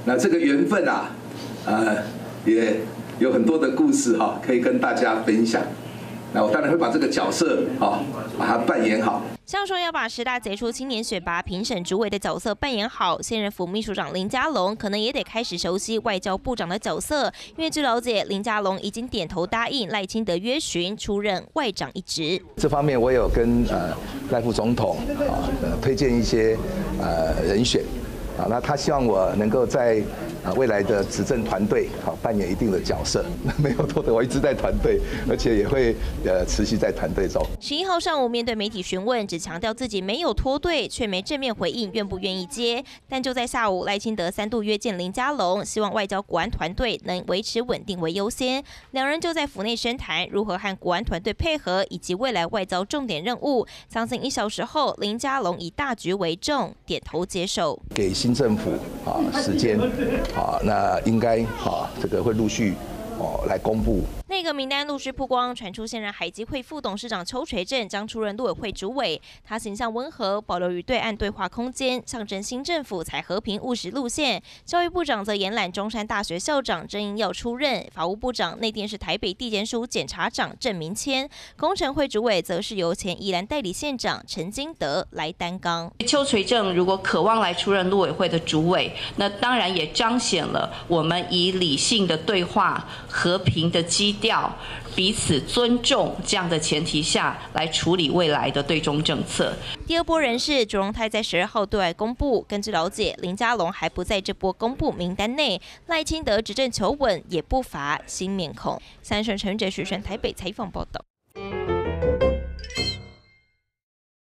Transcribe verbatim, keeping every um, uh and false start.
那这个缘分啊，呃，也有很多的故事哈、啊，可以跟大家分享。那我当然会把这个角色啊，把它扮演好。 像说要把十大杰出青年选拔评审主委的角色扮演好，现任副秘书长林佳龙可能也得开始熟悉外交部长的角色，因为据了解，林佳龙已经点头答应赖清德约询出任外长一职。 这方面我有跟呃赖副总统啊、呃、推荐一些呃人选啊，那他希望我能够在啊未来的执政团队好扮演一定的角色，没有错的，我一直在团队，而且也会呃持续在团队中。 十一号上午面对媒体询问，只强调自己没有脱队，却没正面回应愿不愿意接。但就在下午，赖清德三度约见林佳龙，希望外交国安团队能维持稳定为优先。两人就在府内深谈如何和国安团队配合，以及未来外交重点任务。将近一小时后，林佳龙以大局为重，点头接受。 给新政府啊时间。好，那应该好，这个会陆续哦来公布。 内阁名单陆续曝光，传出现任海基会副董事长邱垂正将出任陆委会主委。他形象温和，保留与对岸对话空间，象征新政府采和平务实路线。教育部长则延揽中山大学校长郑英耀出任，法务部长内电是台北地检署检察长郑明谦，工程会主委则是由前宜兰代理县长陈金德来担纲。 邱垂正如果渴望来出任陆委会的主委，那当然也彰显了我们以理性的对话、和平的基调。彼此尊重这样的前提下来处理未来的对中政策。 第二波人士卓荣泰在十二号对外公布，根据了解，林佳龙还不在这波公布名单内。赖清德执政求稳，也不乏新面孔。三顺陈哲、许顺台北采访报道。